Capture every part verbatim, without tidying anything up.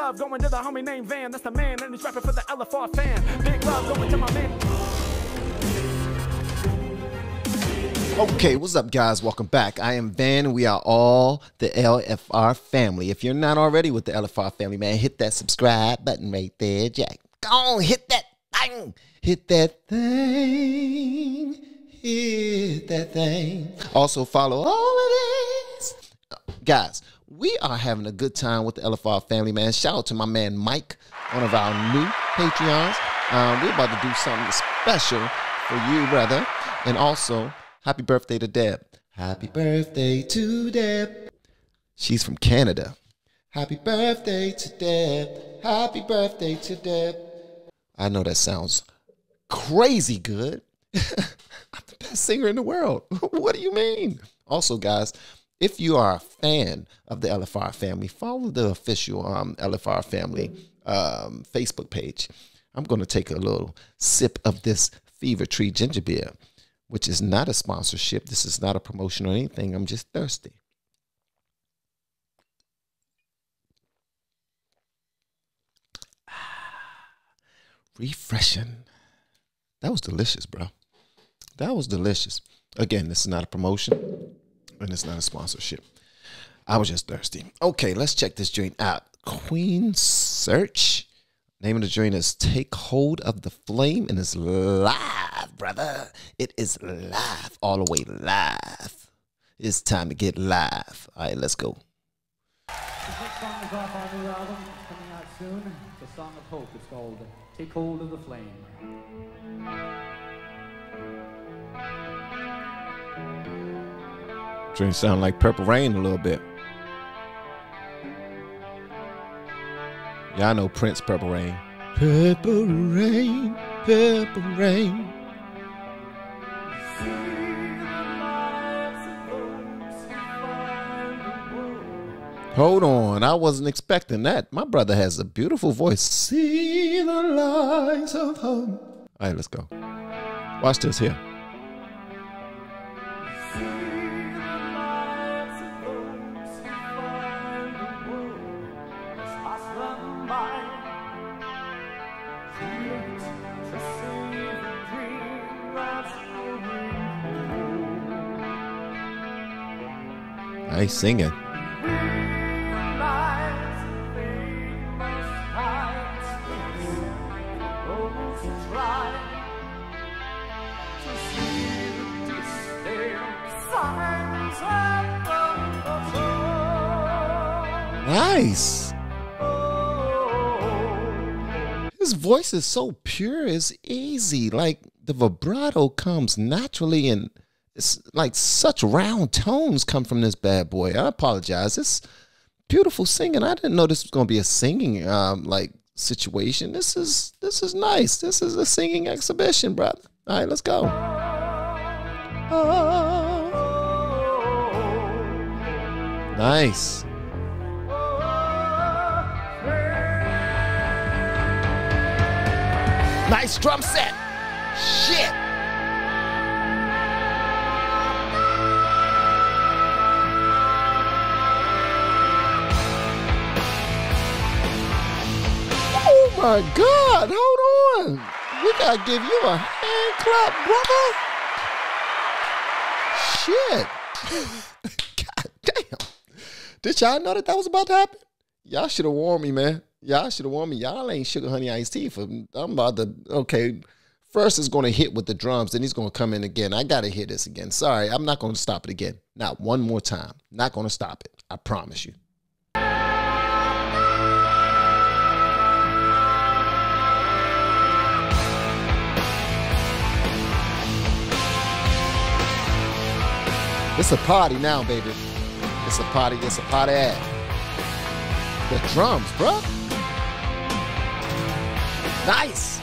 love going to the homie named Van. That's the man, and he's rapping for the L F R fan. Big love going to my man. Okay, what's up, guys? Welcome back. I am Van, and we are all the L F R family. If you're not already with the L F R family, man, hit that subscribe button right there, Jack. Go on, hit that thing. Hit that thing. Hit that thing. Also, follow all of this. Guys, we are having a good time with the L F R family, man. Shout out to my man Mike, one of our new Patreons. Um, we're about to do something special for you, brother. And also, happy birthday to Deb. Happy birthday to Deb. She's from Canada. Happy birthday to Deb. Happy birthday to Deb. I know that sounds crazy good. I'm the best singer in the world. What do you mean? Also, guys, if you are a fan of the L F R family, follow the official um, L F R family um, Facebook page. I'm going to take a little sip of this Fever Tree ginger beer, which is not a sponsorship. This is not a promotion or anything. I'm just thirsty. Refreshing. That was delicious, bro. That was delicious. Again, this is not a promotion, and it's not a sponsorship. I was just thirsty. Okay, let's check this joint out. Queen Search. Name of the joint is Take Hold of the Flame, and it's live, brother. It is live, all the way live. It's time to get live. All right, let's go. This next song is off our new album. It's coming out soon. It's a song of hope. It's called Take Hold of the Flame. Joint sound like Purple Rain a little bit. Y'all know Prince, Purple Rain. Purple Rain, Purple Rain. Hold on, I wasn't expecting that. My brother has a beautiful voice. See the lights of hope. All right, let's go. Watch this here. Nice singing. Nice. His voice is so pure, it's easy. Like the vibrato comes naturally, and it's like such round tones come from this bad boy. I apologize. It's beautiful singing. I didn't know this was gonna be a singing um like situation. This is this is nice. This is a singing exhibition, brother. All right, let's go. Oh. Nice. Nice drum set. Shit. Oh my God, hold on. We gotta give you a hand clap, brother. Shit. God damn. Did y'all know that that was about to happen? Y'all should have warned me, man. Y'all should have warned me. Y'all ain't Sugar Honey Iced Tea. For, I'm about to, okay. First is going to hit with the drums, then he's going to come in again. I got to hear this again. Sorry, I'm not going to stop it again. Not one more time. Not going to stop it. I promise you. It's a party now, baby. It's a party. It's a party ad. The drums, bro. Nice.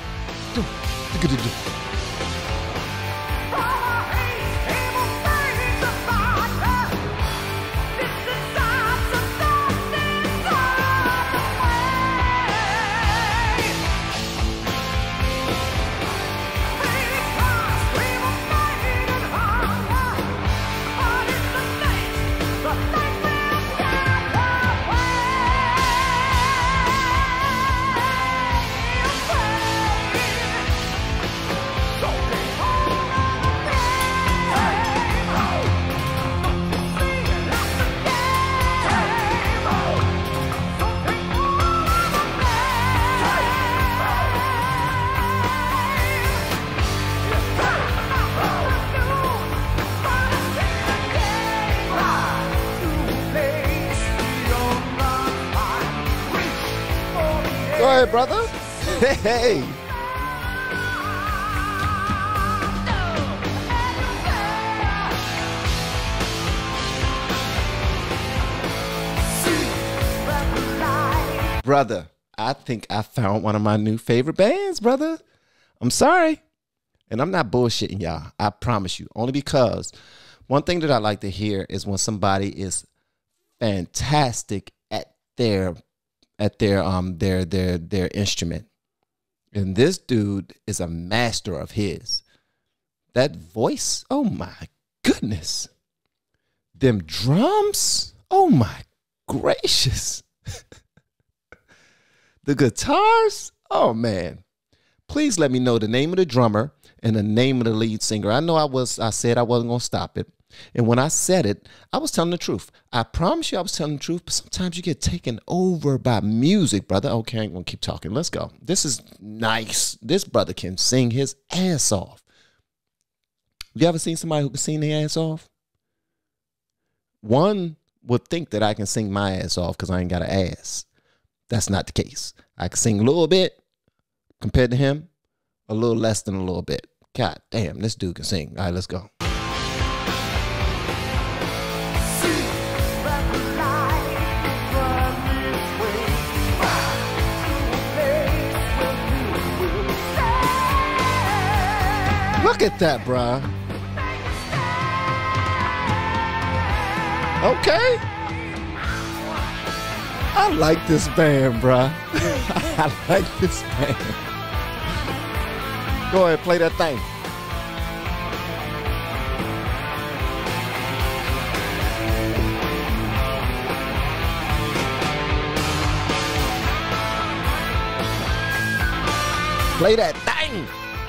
ahead, brother. Hey, hey. Brother, I think I found one of my new favorite bands, brother. I'm sorry. And I'm not bullshitting y'all. I promise you. Only because one thing that I like to hear is when somebody is fantastic at their at their um their their their instrument. And this dude is a master of his. That voice, oh my goodness. Them drums, oh my gracious. The guitars, oh man. Please let me know the name of the drummer and the name of the lead singer. I know I was I said I wasn't gonna stop it. And when I said it, I was telling the truth. I promise you I was telling the truth, but sometimes you get taken over by music, brother. Okay, I ain't gonna keep talking. Let's go. This is nice. This brother can sing his ass off. You ever seen somebody who can sing their ass off? One would think that I can sing my ass off because I ain't got an ass. That's not the case. I can sing a little bit compared to him, a little less than a little bit. God damn, this dude can sing. All right, let's go. Look at that, bruh. Okay. I like this band, bruh. I like this band. Go ahead, play that thing. Play that thing.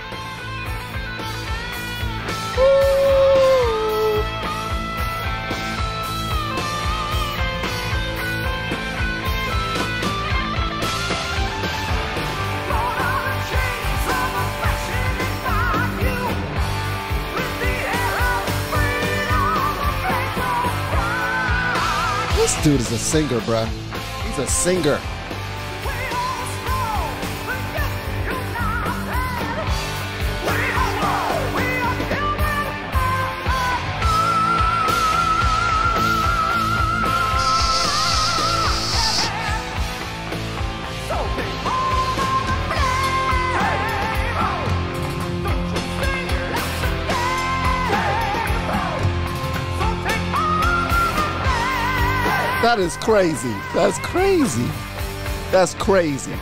This dude is a singer, bruh. He's a singer. That is crazy. That's crazy. That's crazy.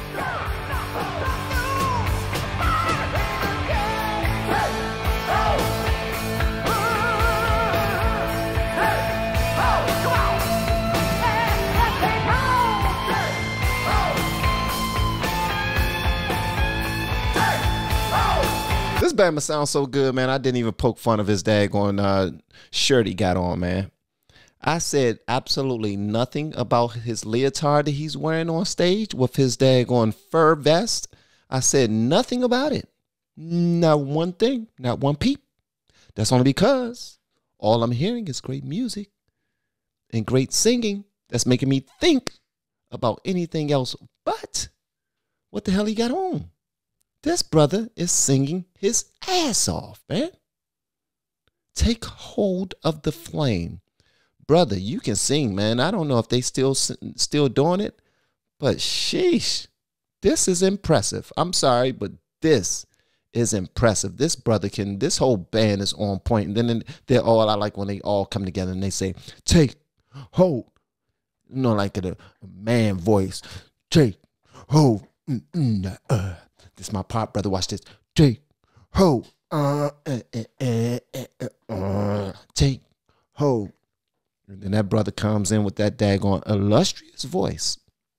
This band must sound so good, man. I didn't even poke fun of his daggone uh, shirt he got on, man. I said absolutely nothing about his leotard that he's wearing on stage with his daggone fur vest. I said nothing about it. Not one thing, not one peep. That's only because all I'm hearing is great music and great singing that's making me think about anything else but what the hell he got on. This brother is singing his ass off, man. Take hold of the flame. Brother, you can sing, man. I don't know if they still still doing it, but sheesh, this is impressive. I'm sorry, but this is impressive. This brother can, this whole band is on point. And then they're all, I like when they all come together and they say, take hold. You know, like a, a man voice. Take hold. Mm, mm, uh. This is my part, brother. Watch this. Take hold. Uh, uh, uh, uh, uh, uh. Take hold. And then that brother comes in with that daggone illustrious voice,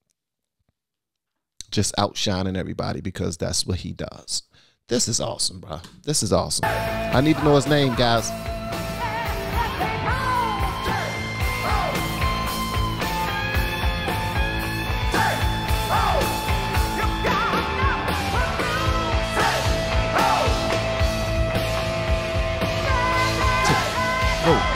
just outshining everybody because that's what he does. This is awesome, bro. This is awesome. I need to know his name, guys. Oh.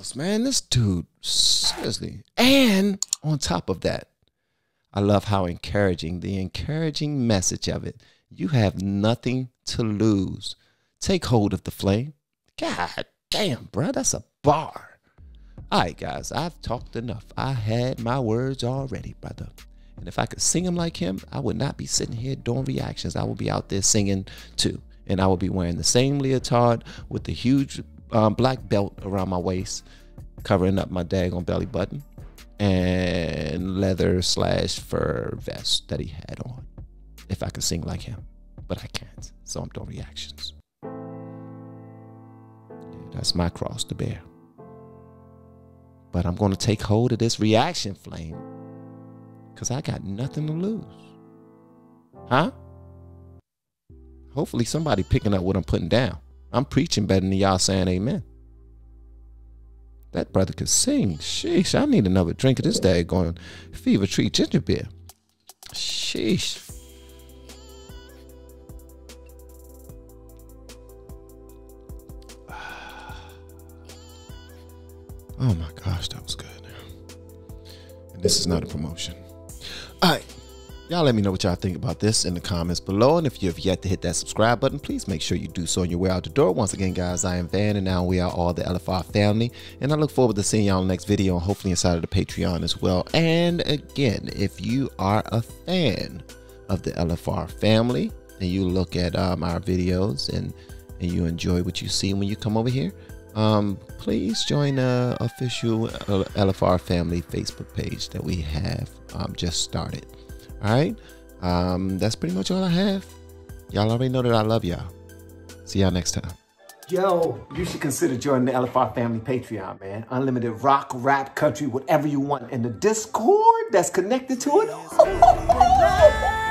else, man. This dude, seriously. And on top of that, I love how encouraging, the encouraging message of it. You have nothing to lose. Take hold of the flame. God damn, bro, that's a bar. All right, guys, I've talked enough. I had my words already, brother. And if I could sing him like him, I would not be sitting here doing reactions. I would be out there singing too. And I would be wearing the same leotard with the huge um, black belt around my waist, covering up my daggone belly button, and leather slash fur vest that he had on. If I could sing like him. But I can't. So I'm doing reactions. Yeah, that's my cross to bear. But I'm going to take hold of this reaction flame because I got nothing to lose. Huh? Hopefully somebody picking up what I'm putting down. I'm preaching better than y'all saying amen. That brother could sing. Sheesh, I need another drink of this daggone Fever Tree ginger beer. Sheesh. Oh my gosh, that was good. And this is not a promotion. All right. Y'all let me know what y'all think about this in the comments below. And if you have yet to hit that subscribe button, please make sure you do so on your way out the door. Once again, guys, I am Van, and now we are all the L F R family. And I look forward to seeing y'all in the next video, and hopefully inside of the Patreon as well. And again, if you are a fan of the L F R family and you look at um, our videos and, and you enjoy what you see when you come over here, Um, please join the official L F R family Facebook page that we have um, just started. All right. Um, that's pretty much all I have. Y'all already know that I love y'all. See y'all next time. Yo, you should consider joining the L F R family Patreon, man. Unlimited rock, rap, country, whatever you want. And the Discord that's connected to it.